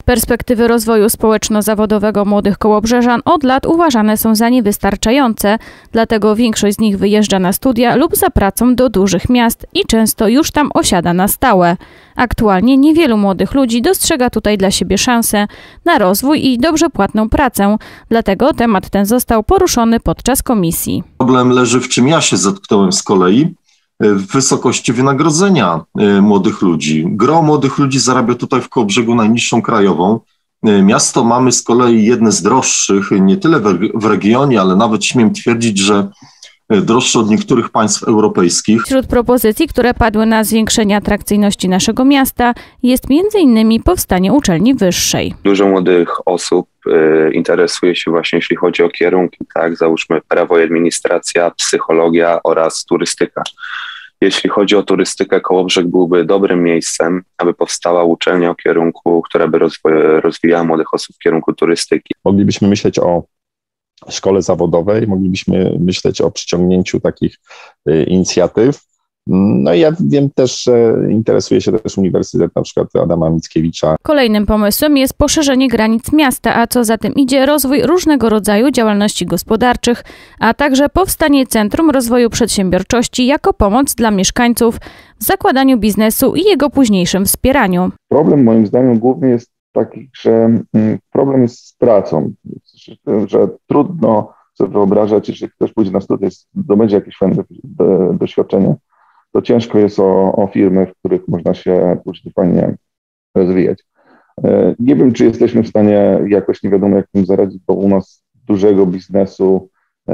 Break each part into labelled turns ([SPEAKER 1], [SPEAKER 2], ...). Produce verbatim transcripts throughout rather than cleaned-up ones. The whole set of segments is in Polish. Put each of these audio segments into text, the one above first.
[SPEAKER 1] Perspektywy rozwoju społeczno-zawodowego młodych kołobrzeżan od lat uważane są za niewystarczające, dlatego większość z nich wyjeżdża na studia lub za pracą do dużych miast i często już tam osiada na stałe. Aktualnie niewielu młodych ludzi dostrzega tutaj dla siebie szansę na rozwój i dobrze płatną pracę, dlatego temat ten został poruszony podczas komisji.
[SPEAKER 2] Problem leży, w czym ja się zetknąłem z kolei, w wysokości wynagrodzenia młodych ludzi. Gro młodych ludzi zarabia tutaj w Kołobrzegu najniższą krajową. Miasto mamy z kolei jedne z droższych, nie tyle w regionie, ale nawet śmiem twierdzić, że droższe od niektórych państw europejskich.
[SPEAKER 1] Wśród propozycji, które padły na zwiększenie atrakcyjności naszego miasta, jest między innymi powstanie uczelni wyższej.
[SPEAKER 3] Dużo młodych osób y, interesuje się właśnie, jeśli chodzi o kierunki, tak, załóżmy prawo i administracja, psychologia oraz turystyka. Jeśli chodzi o turystykę, Kołobrzeg byłby dobrym miejscem, aby powstała uczelnia o kierunku, która by rozwoj, rozwijała młodych osób w kierunku turystyki.
[SPEAKER 4] Moglibyśmy myśleć o szkole zawodowej, moglibyśmy myśleć o przyciągnięciu takich y, inicjatyw. No i ja wiem też, że interesuje się też Uniwersytet na przykład Adama Mickiewicza.
[SPEAKER 1] Kolejnym pomysłem jest poszerzenie granic miasta, a co za tym idzie rozwój różnego rodzaju działalności gospodarczych, a także powstanie Centrum Rozwoju Przedsiębiorczości jako pomoc dla mieszkańców w zakładaniu biznesu i jego późniejszym wspieraniu.
[SPEAKER 5] Problem moim zdaniem głównie jest taki, że problem jest z pracą, że, że trudno sobie wyobrażać, że ktoś pójdzie na studia, zdobędzie jakieś fajne doświadczenie, to ciężko jest o, o firmy, w których można się później fajnie rozwijać. Nie wiem, czy jesteśmy w stanie jakoś nie wiadomo jak tym zaradzić, bo u nas dużego biznesu,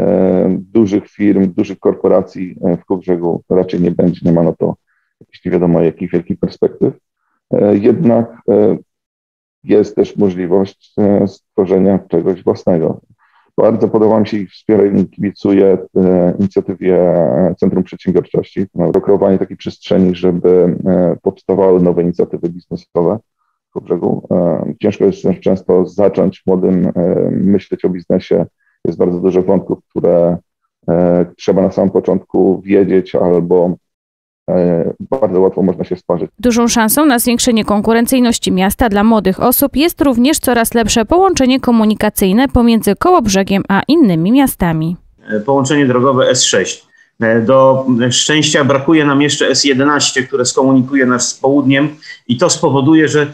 [SPEAKER 5] dużych firm, dużych korporacji w Kołobrzegu raczej nie będzie, nie ma na to jakichś nie wiadomo jakich wielkich perspektyw. Jednak jest też możliwość stworzenia czegoś własnego. Bardzo podoba mi się i wspieram i kibicuję inicjatywie Centrum Przedsiębiorczości, kreowanie takiej przestrzeni, żeby powstawały nowe inicjatywy biznesowe w Kołobrzegu. Ciężko jest często zacząć młodym myśleć o biznesie. Jest bardzo dużo wątków, które trzeba na samym początku wiedzieć albo bardzo łatwo można się sparzyć.
[SPEAKER 1] Dużą szansą na zwiększenie konkurencyjności miasta dla młodych osób jest również coraz lepsze połączenie komunikacyjne pomiędzy Kołobrzegiem a innymi miastami.
[SPEAKER 6] Połączenie drogowe S sześć. Do szczęścia brakuje nam jeszcze S jedenaście, które skomunikuje nas z południem i to spowoduje, że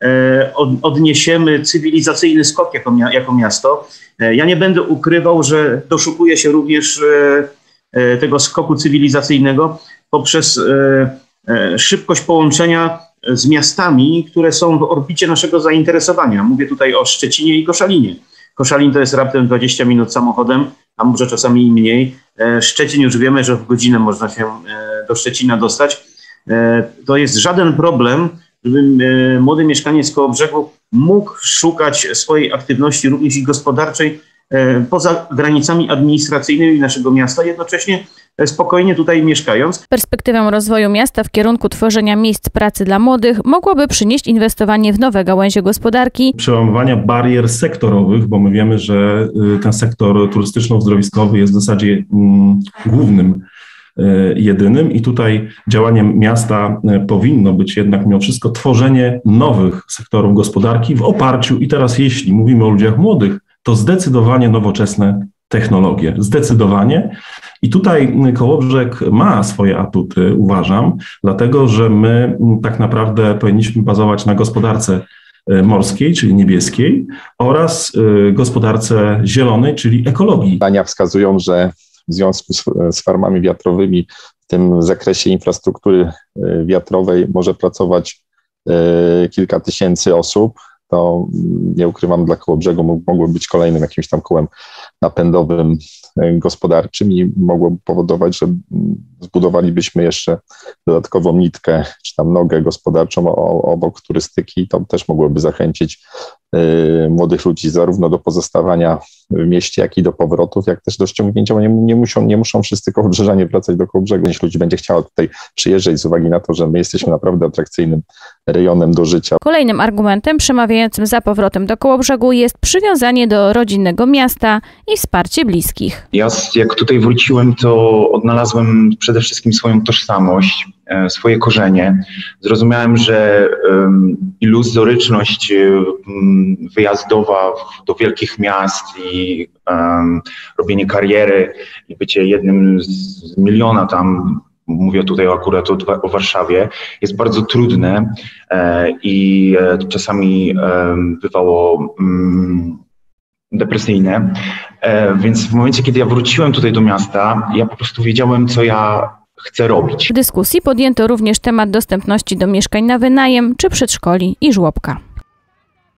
[SPEAKER 6] odniesiemy cywilizacyjny skok jako, jako miasto. Ja nie będę ukrywał, że doszukuję się również tego skoku cywilizacyjnego poprzez szybkość połączenia z miastami, które są w orbicie naszego zainteresowania. Mówię tutaj o Szczecinie i Koszalinie. Koszalin to jest raptem dwadzieścia minut samochodem, a może czasami i mniej. Szczecin już wiemy, że w godzinę można się do Szczecina dostać. To jest żaden problem, żeby młody mieszkaniec Kołobrzegu mógł szukać swojej aktywności również i gospodarczej poza granicami administracyjnymi naszego miasta, jednocześnie spokojnie tutaj mieszkając.
[SPEAKER 1] Perspektywę rozwoju miasta w kierunku tworzenia miejsc pracy dla młodych mogłoby przynieść inwestowanie w nowe gałęzie gospodarki.
[SPEAKER 7] Przełamywania barier sektorowych, bo my wiemy, że ten sektor turystyczno-uzdrowiskowy jest w zasadzie mm, głównym, y, jedynym i tutaj działaniem miasta powinno być jednak mimo wszystko tworzenie nowych sektorów gospodarki w oparciu, i teraz jeśli mówimy o ludziach młodych, to zdecydowanie nowoczesne technologie, zdecydowanie. I tutaj Kołobrzeg ma swoje atuty, uważam, dlatego że my tak naprawdę powinniśmy bazować na gospodarce morskiej, czyli niebieskiej, oraz gospodarce zielonej, czyli ekologii.
[SPEAKER 4] Badania wskazują, że w związku z, z farmami wiatrowymi w tym zakresie infrastruktury wiatrowej może pracować kilka tysięcy osób. To nie ukrywam, dla Kołobrzegu mogłoby być kolejnym jakimś tam kołem napędowym gospodarczym i mogłoby powodować, że zbudowalibyśmy jeszcze dodatkową nitkę, czy tam nogę gospodarczą obok turystyki. To też mogłoby zachęcić y, młodych ludzi zarówno do pozostawania w mieście, jak i do powrotów, jak też do ściągnięcia, bo nie, nie, muszą, nie muszą wszyscy kołobrzeżanie wracać do Kołobrzegu. Jeśli ludzi będzie chciało tutaj przyjeżdżać z uwagi na to, że my jesteśmy naprawdę atrakcyjnym rejonem do życia.
[SPEAKER 1] Kolejnym argumentem przemawiającym za powrotem do Kołobrzegu jest przywiązanie do rodzinnego miasta i wsparcie bliskich.
[SPEAKER 8] Ja jak tutaj wróciłem, to odnalazłem przede wszystkim swoją tożsamość. swoje korzenie. Zrozumiałem, że iluzoryczność wyjazdowa do wielkich miast i robienie kariery i bycie jednym z miliona tam, mówię tutaj akurat o, o Warszawie, jest bardzo trudne i czasami bywało depresyjne. Więc w momencie, kiedy ja wróciłem tutaj do miasta, ja po prostu wiedziałem, co ja chcę robić.
[SPEAKER 1] W dyskusji podjęto również temat dostępności do mieszkań na wynajem czy przedszkoli i żłobka.